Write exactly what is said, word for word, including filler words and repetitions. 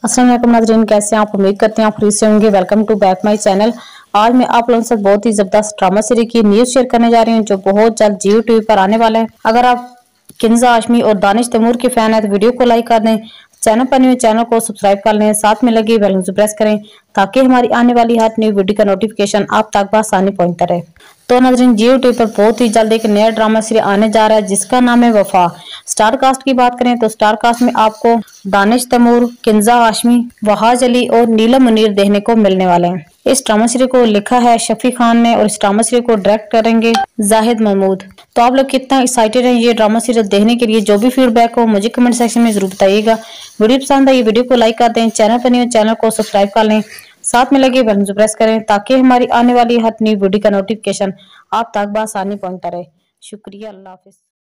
अस्सलाम वालेकुम नाज़रीन, कैसे हैं आप? उम्मीद करते हैं आप फ्री से होंगे। Welcome to back my channel. आज मैं आप लोगों के साथ बहुत ही जबरदस्त ड्रामा सीरीज की न्यूज़ शेयर करने जा रही हूं जो बहुत जल्द जियो टीवी पर आने वाला है। अगर आप किंजा हाशमी और दानिश तैमूर के फैन हैं तो वीडियो को लाइक कर दें, चैनल पर न्यू चैनल को सब्सक्राइब कर लें, साथ में लगी बेल आइकन प्रेस करें ताकि हमारी आने वाली हर न्यू वीडियो का नोटिफिकेशन आप तक बआसानी पहुंचता रहे। तो नाज़रीन, जियो टीवी पर बहुत ही जल्द एक नया ड्रामा सीरीज आने जा रहा है जिसका नाम है वफा। स्टार कास्ट की बात करें तो स्टार कास्ट में आपको दानिश तैमूर, किंजा हाशमी, वहाज अली और नीलम मुनीर देखने को मिलने वाले हैं। इस ड्रामा सीरीज को लिखा है शफी खान ने और इस ड्रामा सीरीज को डायरेक्ट करेंगे जाहिद महमूद। तो आप लोग कितना एक्साइटेड हैं ये ड्रामा सीरीज देखने के लिए? जो भी फीडबैक हो मुझे कमेंट सेक्शन में जरूर बताइएगा। वीडियो पसंद आई वीडियो को लाइक कर दें, चैनल पर नहीं चैनल को सब्सक्राइब कर लें, साथ में लगे बेल आइकन प्रेस करें ताकि हमारी आने वाली हर नई वीडियो का नोटिफिकेशन आप तक बआसानी पहुंचता रहे। शुक्रिया, अल्लाह हाफिज।